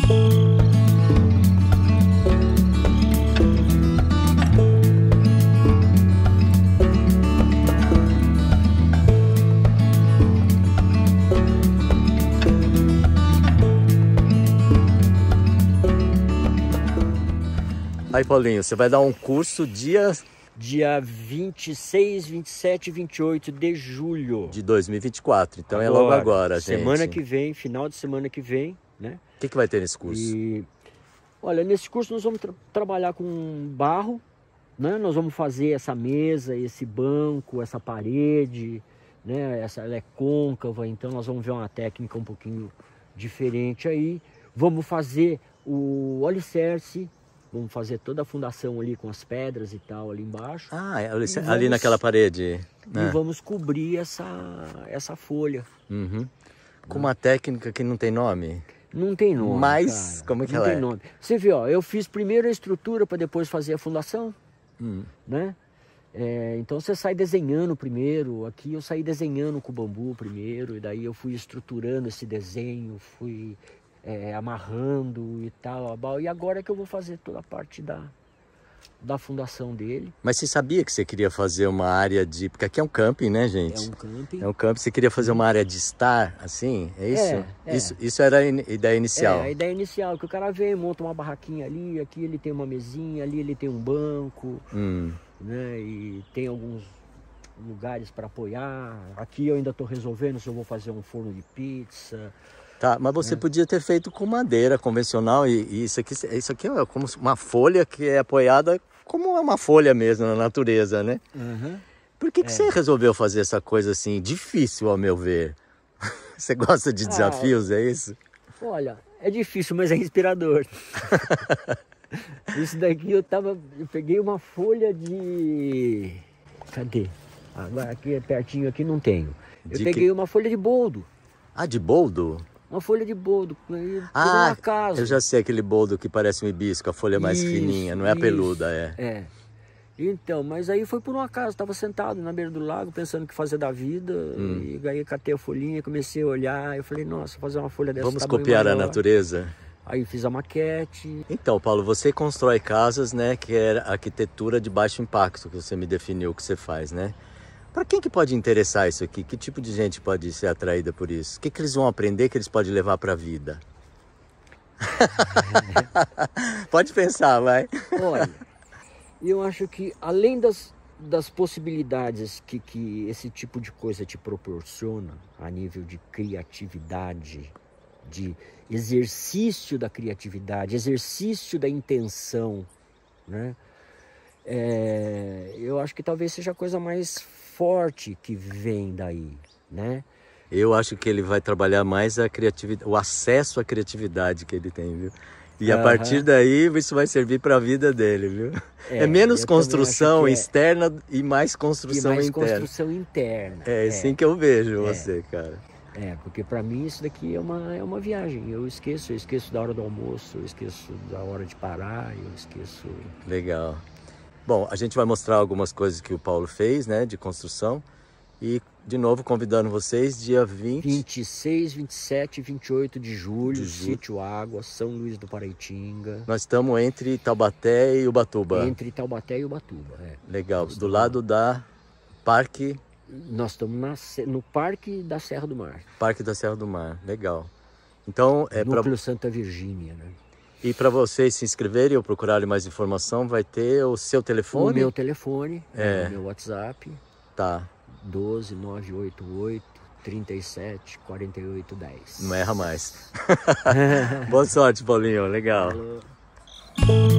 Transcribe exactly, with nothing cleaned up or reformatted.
Aí, Paulinho, você vai dar um curso dia... Dia vinte e seis, vinte e sete e vinte e oito de julho. De dois mil e vinte e quatro, então agora, é logo agora, gente. Semana que vem, final de semana que vem, né? O que, que vai ter nesse curso? E, olha, nesse curso nós vamos tra trabalhar com barro, né? Nós vamos fazer essa mesa, esse banco, essa parede, né? Essa, ela é côncava, então nós vamos ver uma técnica um pouquinho diferente aí. Vamos fazer o alicerce. Vamos fazer toda a fundação ali com as pedras e tal ali embaixo. Ah, é, ali vamos, naquela parede. E né? vamos cobrir essa, essa folha. Uhum. Com uma técnica que não tem nome? Não tem nome, Mas, cara. como é que não ela tem é? Nome. Você vê, ó, eu fiz primeiro a estrutura para depois fazer a fundação, Hum. né? É, então você sai desenhando primeiro. Aqui eu saí desenhando com o bambu primeiro. E daí eu fui estruturando esse desenho, fui... É, amarrando e tal, e agora é que eu vou fazer toda a parte da, da fundação dele. Mas você sabia que você queria fazer uma área de... Porque aqui é um camping, né, gente? É um camping. É um camping. Você queria fazer uma área de estar, assim? É isso? É, é. Isso, isso era a ideia inicial? É, a ideia inicial, que o cara vem, monta uma barraquinha ali, aqui ele tem uma mesinha, ali ele tem um banco, Hum. né, e tem alguns lugares para apoiar. Aqui eu ainda estou resolvendo se eu vou fazer um forno de pizza. Tá, mas você É. podia ter feito com madeira convencional e, e isso aqui, isso aqui é como uma folha que é apoiada como uma folha mesmo na natureza, né? Uhum. Por que, que É. você resolveu fazer essa coisa assim, difícil ao meu ver? Você gosta de desafios, Ah, é isso? Olha, é difícil, mas é inspirador. Isso daqui eu tava, eu peguei uma folha de... Cadê? Agora aqui pertinho aqui não tenho. Eu De peguei que... uma folha de boldo. Ah, de boldo? Uma folha de boldo, aí Ah, uma casa. eu já sei aquele boldo que parece um hibisco, a folha é mais Isso, fininha, não é a isso, peluda, é. É. Então, mas aí foi por um acaso, estava sentado na beira do lago, pensando o que fazer da vida, hum. e aí catei a folhinha, comecei a olhar, eu falei, nossa, fazer uma folha dessa. Vamos copiar maior. a natureza? Aí fiz a maquete. Então, Paulo, você constrói casas, né, que é arquitetura de baixo impacto, que você me definiu que você faz, né? Para quem que pode interessar isso aqui? Que tipo de gente pode ser atraída por isso? O que, que eles vão aprender que eles podem levar para a vida? Pode pensar, vai. Olha, eu acho que além das, das possibilidades que, que esse tipo de coisa te proporciona, a nível de criatividade, de exercício da criatividade, exercício da intenção, né? É, eu acho que talvez seja a coisa mais forte que vem daí, né? Eu acho que ele vai trabalhar mais a criatividade, o acesso à criatividade que ele tem, viu? E Uhum. a partir daí isso vai servir para a vida dele, viu? É, é menos construção é... externa e mais construção e mais interna. construção interna. É, é assim que eu vejo é. você, cara. É, porque para mim isso daqui é uma, é uma viagem. Eu esqueço, eu esqueço da hora do almoço, eu esqueço da hora de parar, eu esqueço... Legal. Bom, a gente vai mostrar algumas coisas que o Paulo fez, né, de construção. E, de novo, convidando vocês, dia vinte... vinte e seis, vinte e sete e vinte e oito de julho, de julho. Sítio Água, São Luís do Paraitinga. Nós estamos entre Taubaté e Ubatuba. Entre Taubaté e Ubatuba, é. Legal, Nós do estamos... lado da Parque... Nós estamos na, no Parque da Serra do Mar. Parque da Serra do Mar, legal. Então, é Núcleo pra... Santa Virgínia, né? E para vocês se inscreverem ou procurarem mais informação, vai ter o seu telefone? O meu telefone, é. o meu WhatsApp. Tá. doze, nove oito oito, trinta e sete, quarenta e oito, dez. Não erra mais. Boa sorte, Paulinho. Legal. Falou.